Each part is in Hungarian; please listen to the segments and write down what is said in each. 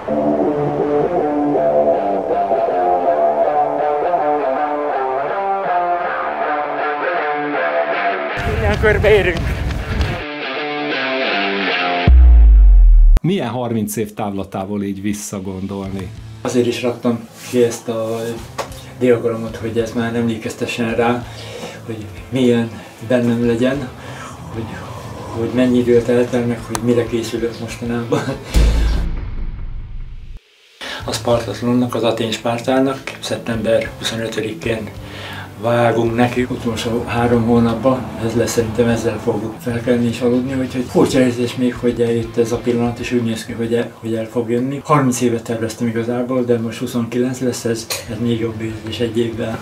Minden körbeérünk. Milyen 30 év távlatából így visszagondolni? Azért is raktam ki ezt a diagramot, hogy ez már emlékeztessen rá, hogy milyen bennem legyen, hogy mennyi idő telt el, meg hogy mire készülök mostanában. A Spartathlonnak, az Atén Spártának szeptember 25-én vágunk neki, utolsó 3 hónapban, ez lesz, szerintem ezzel fogok felkelni és aludni, úgyhogy furcsa érzés még, hogy eljött ez a pillanat, és úgy néz ki, hogy el fog jönni. 30 évet terveztem igazából, de most 29 lesz, ez még jobb érzés egy évvel.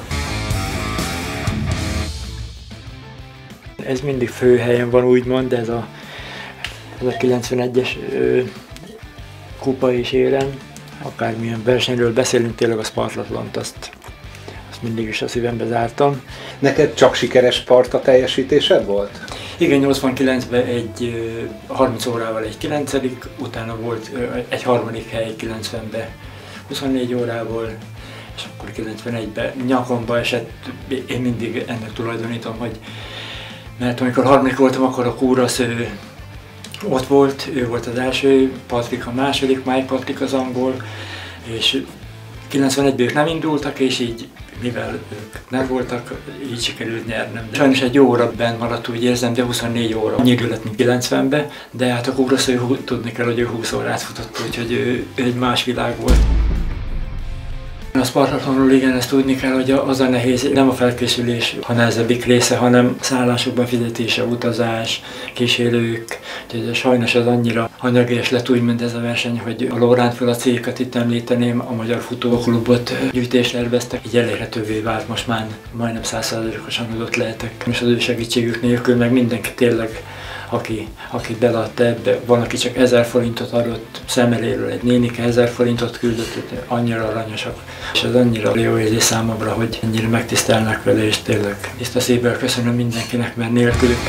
Ez mindig főhelyen van, úgymond, ez a 91-es kupa és érem. Akármilyen versenyről beszélünk, tényleg a Spartathlont, azt mindig is a szívembe zártam. Neked csak sikeres Sparta teljesítésed volt? Igen, 89-ben egy 30 órával egy 9., utána volt egy 3. hely 90-ben 24 órával, és akkor 91-ben nyakomba esett. Én mindig ennek tulajdonítom, hogy mert amikor 3. voltam, akkor a Kúrasz ott volt, ő volt az első, Patrik a második, Mike Patrik az angol, és 91-ben ők nem indultak, és így mivel ők nem voltak, így sikerült nyernem. Sajnos egy jó óra benn maradt, úgy érzem, de 24 óra. Annyi idő lett, mint 90-ben, de hát a Kúrasz, tudni kell, hogy ő 20 órát futott, úgyhogy ő egy más világ volt. A Spartathlonról igen, ezt tudni kell, hogy az a nehéz, nem a felkészülés a nehezebbik része, hanem szállásokban fizetése, utazás, kísérők. Úgyhogy sajnos az annyira anyagias lett úgymond ez a verseny, hogy a Lóránt föl a céget itt említeném, a Magyar Futóklubot gyűjtést terveztek, így elérhetővé vált, most már majdnem 100%-osan adott lehetek. És az ő segítségük nélkül meg mindenki tényleg, aki beleadta ebbe, van, aki csak 1000 forintot adott, Szemeléről egy nénike 1000 forintot küldött, annyira aranyosak. És ez annyira jó érzés számomra, hogy ennyire megtisztelnek vele, és tényleg tiszta szívvel köszönöm mindenkinek, mert nélkülük.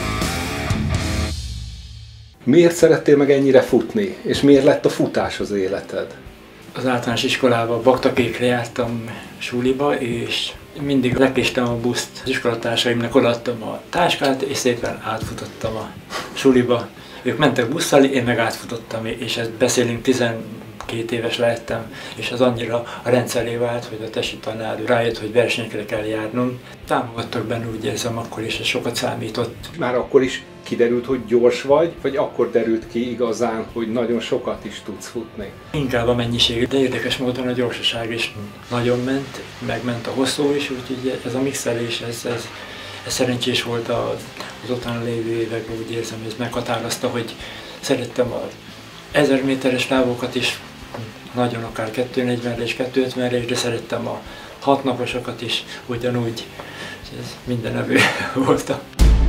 Miért szerettél meg ennyire futni, és miért lett a futás az életed? Az általános iskolában Baktakékre jártam suliba, és mindig lekéstem a buszt. Az iskolatársaimnak odaadtam a táskát, és szépen átfutottam a suliba. Ők mentek busszal, én meg átfutottam, és ezt beszélünk 12 éves lehettem, és az annyira a rendszeré vált, hogy a tesi tanár rájött, hogy versenyekre kell járnom. Támogattak benne, úgy érzem, akkor is, ez sokat számított. Már akkor is kiderült, hogy gyors vagy akkor derült ki igazán, hogy nagyon sokat is tudsz futni? Inkább a mennyiség, de érdekes módon a gyorsaság is nagyon ment, megment a hosszú is, úgyhogy ez a mixelés, ez szerencsés volt az otthon lévő években, úgy érzem, hogy ez meghatározta, hogy szerettem a 1000 méteres távokat is, nagyon akár 240-re és 250-re is, de szerettem a 6 naposokat is ugyanúgy, ez mindenevő voltam.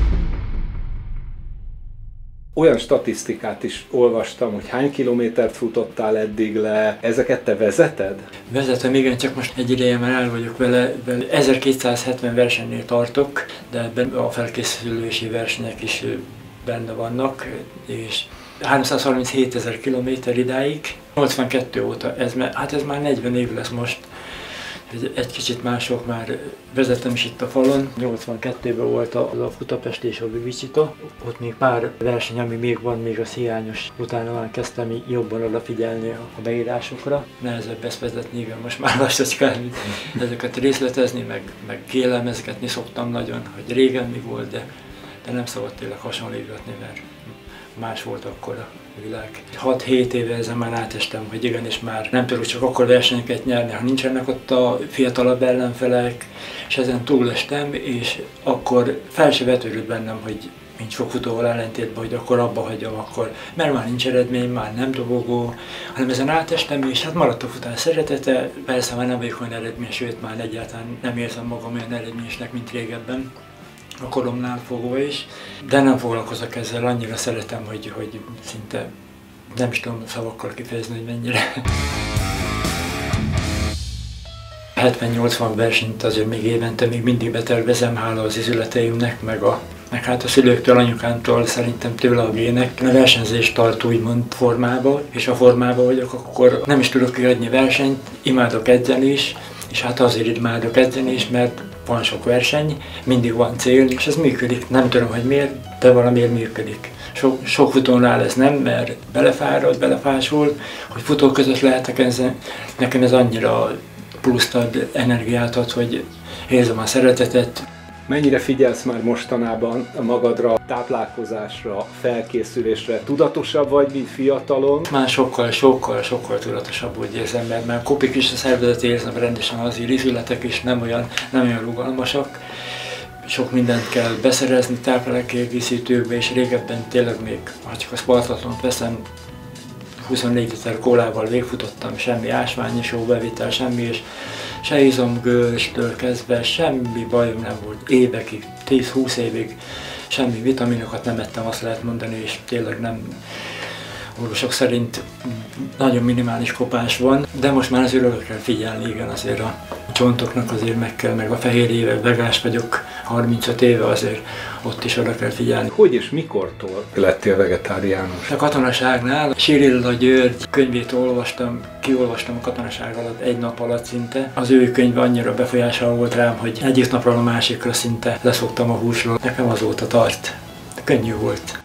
Olyan statisztikát is olvastam, hogy hány kilométert futottál eddig le, ezeket te vezeted? Vezetem, igen, csak most egy ideje már el vagyok vele. 1270 versenynél tartok, de ebben a felkészülési versenyek is benne vannak, és 337 000 kilométer idáig, 82 óta, ez már 40 év lesz most. Egy kicsit mások, már vezettem is itt a falon. 82-ben volt a Budapest és a Vicito. Ott még pár verseny, ami még van, még az hiányos. Utána már kezdtem jobban odafigyelni a beírásokra. Nehezebb ezt vezetni, igen, most már lassacskán ezeket részletezni, meg kélemezgetni szoktam nagyon, hogy régen mi volt, de nem szabad tényleg hasonlítgatni, mert más volt akkor a világ. 6-7 éve ezen már átestem, hogy igenis már nem tudok csak akkor versenyeket nyerni, ha nincsenek ott a fiatalabb ellenfelek, és ezen túlestem, és akkor fel se vetődött bennem, hogy nincs fogfutóval ellentétben, hogy akkor abba hagyom, mert már nincs eredmény, már nem dobogó, hanem ezen átestem, és hát maradt a futás szeretete, persze már nem vagyok olyan eredmény, sőt már egyáltalán nem érzem magam olyan eredményesnek, mint régebben. A koromnál fogva is, de nem foglalkozok ezzel, annyira szeretem, hogy szinte nem is tudom szavakkal kifejezni, hogy mennyire. 70-80 versenyt azért még évente még mindig betervezem, hála az izületeimnek, meg a meg hát a szülőktől, anyukámtól szerintem tőle a gének. A versenyzést tart úgymond formába, és a formában vagyok, akkor nem is tudok kiadni versenyt, imádok edzeni is, és hát azért imádok edzeni is, mert van sok verseny, mindig van cél, és ez működik. Nem tudom, hogy miért, de valamiért működik. Sok futónál ez nem, mert belefárad, belefásul, hogy futók között lehetek ezzel. Nekem ez annyira pluszt ad, energiát ad, hogy érzem a szeretetet. Mennyire figyelsz már mostanában magadra, táplálkozásra, felkészülésre? Tudatosabb vagy, mint fiatalon? Már sokkal tudatosabb, úgy érzem, mert már kopik is a szervezet, érzem rendesen, az ízületek is nem olyan rugalmasak. Sok mindent kell beszerezni táplálékkiegészítőkbe, és régebben tényleg még, ha csak a Spartatlont veszem, 24 liter kólával végfutottam, semmi ásványi sóbevitel, semmi, és se izomgőzstől kezdve semmi bajom nem volt. Évekig, 10-20 évig semmi vitaminokat nem ettem, azt lehet mondani, és tényleg nem, orvosok szerint nagyon minimális kopás van, de most már azért oda kell figyelni, igen, azért a csontoknak azért meg kell, meg a fehérjével, vegás vagyok 35 éve, azért ott is oda kell figyelni. Hogy és mikortól lettél vegetáriánus? A katonaságnál Sirilla György könyvét kiolvastam a katonaság alatt, egy nap alatt szinte. Az ő könyve annyira befolyással volt rám, hogy egyik napról a másikra szinte leszoktam a húsról. Nekem azóta tart. Könnyű volt.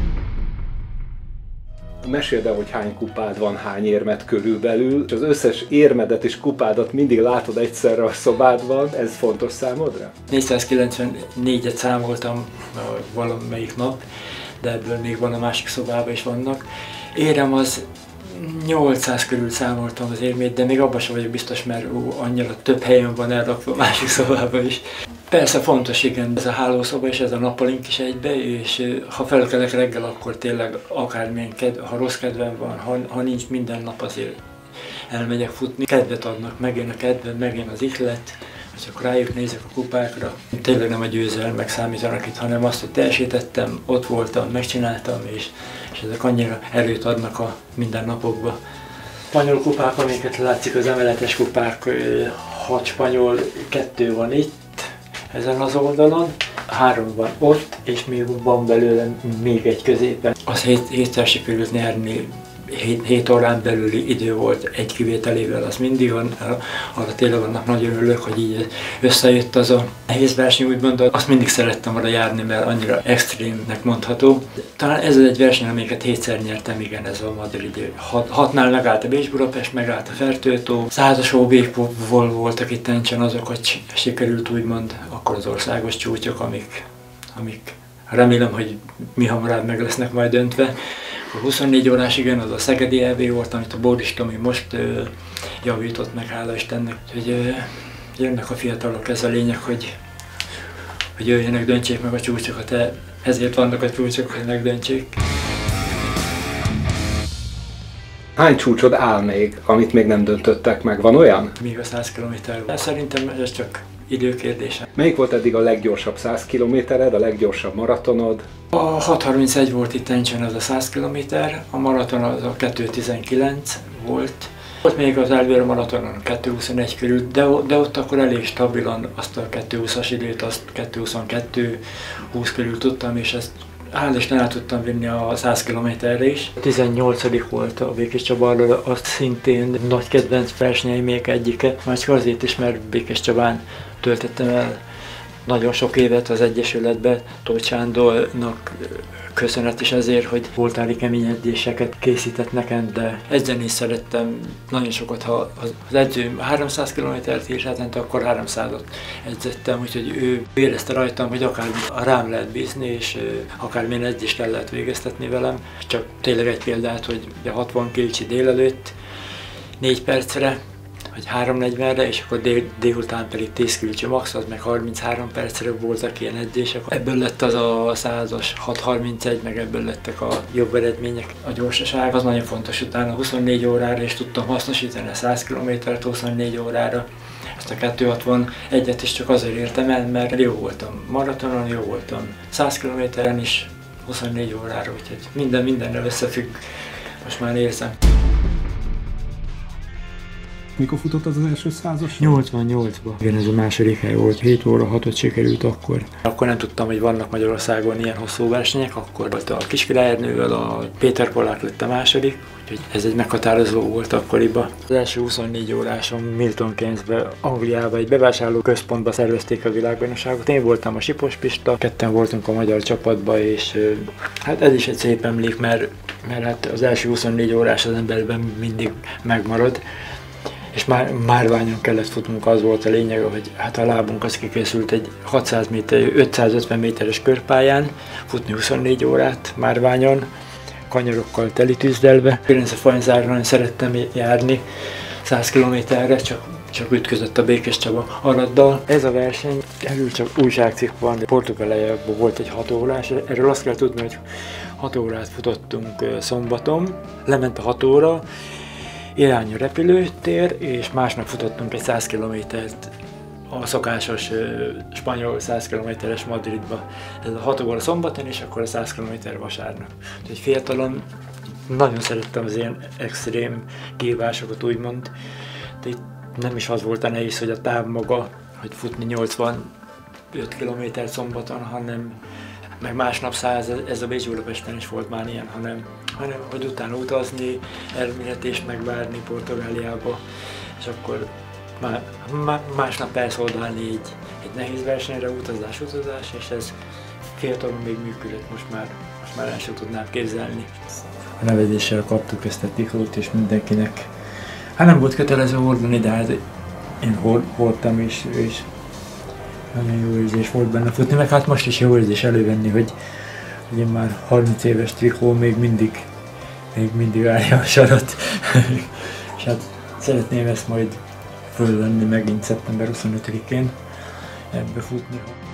Meséld el, hogy hány kupád van, hány érmed körülbelül, és az összes érmedet és kupádat mindig látod egyszerre a szobádban, ez fontos számodra? 494-et számoltam valamelyik nap, de ebből még van a másik szobában is vannak. Érem az 800 körül számoltam az érmét, de még abban sem vagyok biztos, mert annyira több helyen van elrakva a másik szobában is. Persze fontos, igen, ez a hálószoba és ez a nappalink is egybe, és ha felkelek reggel, akkor tényleg akármilyen ha rossz kedvem van, ha nincs minden nap, azért elmegyek futni. Kedvet adnak, megjön a kedvem, megjön az ihlet, hogy csak rájuk nézek a kupákra. Tényleg nem a győzelmek számítanak itt, hanem azt, hogy teljesítettem, ott voltam, megcsináltam, és ezek annyira erőt adnak a mindennapokba. Spanyol kupák, amiket látszik, az emeletes kupák, 6 spanyol, 2 van itt, ezen az oldalon, 3 van ott, és még van belőle még egy középen. Az 7-szer sikerült nyerni, 7 órán belüli idő volt egy kivételével, az mindig van, arra tényleg annak nagyon örülök, hogy így összejött az a nehéz verseny, úgymond, azt mindig szerettem arra járni, mert annyira extrémnek mondható. Talán ez az egy verseny, amiket 7-szer nyertem, igen, ez a madridi. 6-nál megállt a Bécs-Budapest, megállt a Fertőtó, 100-as OB-ból voltak itt tencsen, azokat sikerült úgymond, akkor az országos csúcsok, amik remélem, hogy mi hamarabb meg lesznek majd döntve. A 24 órás, igen, az a Szegedi EB volt, amit a Bódis Tomi most javított meg, hála Istennek. Úgyhogy jönnek a fiatalok, ez a lényeg, hogy jöjjenek, döntsék meg a csúcsokat, ezért vannak a csúcsok, hogy megdöntsék. Hány csúcsod áll még, amit még nem döntöttek meg? Van olyan? Még a 100 km. Szerintem ez csak időkérdése. Melyik volt eddig a leggyorsabb 100 kilométered, a leggyorsabb maratonod? A 6:31 volt itt tencsen, az a 100 km, a maraton az a 2:19 volt. Volt még az Elvér maratonon a 2:21 körül, de ott akkor elég stabilan azt a 2:20-as időt, azt 2:22-20 körül tudtam, és ezt hál' Isten el tudtam vinni a 100 km-re is. A 18. volt a Békés Csabáról, azt szintén nagy kedvenc versenyeimnek egyike, már csak azért is, mert Békés Csabán töltöttem el nagyon sok évet az Egyesületbe, Tóth Sándornak köszönet is ezért, hogy voltári kemény edzéseket készített nekem, de edzeni is szerettem nagyon sokat, ha az edzőm 300 km-t és hetente, akkor 300-ot edzettem, úgyhogy ő érezte rajtam, hogy akár rám lehet bízni, és akármilyen edzést el lehet végeztetni velem. Csak tényleg egy példát, hogy 60 kg délelőtt 4 percre, vagy 3:40-re, és akkor délután pedig 10 kg max, az meg 33 percre voltak ilyen edzések. Ebből lett az a 100-as 6:31, meg ebből lettek a jobb eredmények. A gyorsaság az nagyon fontos, utána 24 órára is tudtam hasznosítani a 100 km-t 24 órára. Ezt a 2:61-et is csak azért értem el, mert jó voltam maratonon, jó voltam 100 km-en is 24 órára, úgyhogy mindennel összefügg, most már érzem. Mikor futott az első 100-as? 88-ban. Igen, ez a második hely volt. 7 óra 6-ot sikerült akkor. Akkor nem tudtam, hogy vannak Magyarországon ilyen hosszú versenyek, akkor volt a Kiskirály Ernővel, a Péter Polák lett a második, úgyhogy ez egy meghatározó volt akkoriban. Az első 24 óráson Milton Keynesbe, Angliába egy bevásárló központba szervezték a világbajnokságot. Én voltam a Sipos Pista, ketten voltunk a magyar csapatba, és hát ez is egy szép emlék, mert hát az első 24 órás az emberben mindig megmarad. És márványon kellett futnunk, az volt a lényeg, hogy hát a lábunk az kikészült egy 600 méter, 550 méteres körpályán, futni 24 órát márványon, kanyarokkal telitűzdelve. Ferencefajnzáron szerettem járni 100 km-re, csak ütközött a Békés Csaba Araddal. Ez a verseny, erről csak újságcikk van, Portugáliában volt egy 6 órás, erről azt kell tudni, hogy 6 órát futottunk szombaton, lement a 6 óra, irány a repülőtér, és másnap futottunk egy 100 kilométert a szokásos spanyol 100 kilométeres Madridba. Ez a 6 óra szombaton, és akkor a 100 kilométer vasárnap. Úgyhogy fiatalon nagyon szerettem az ilyen extrém kihívásokat, úgymond. De itt nem is az volt a nehéz, hogy a táv maga, hogy futni 85 kilométer szombaton, hanem meg másnap 100, ez a Bécs-Budapesten is volt már ilyen, hanem hogy utána utazni, elméletést megvárni Portugáliába, és akkor másnap elszódálni egy nehéz versenyre, utazás, és ez fiatalon még működött, most már el sem tudnám képzelni. A nevezéssel kaptuk ezt a tiklót, és mindenkinek, hát nem volt kötelező hordani, de hát én hordtam is, és nagyon jó érzés volt benne futni, meg hát most is jó érzés elővenni, hogy én már 30 éves trikó még mindig állja a sarat. És hát szeretném ezt majd fölvenni megint szeptember 25-én ebbe futni.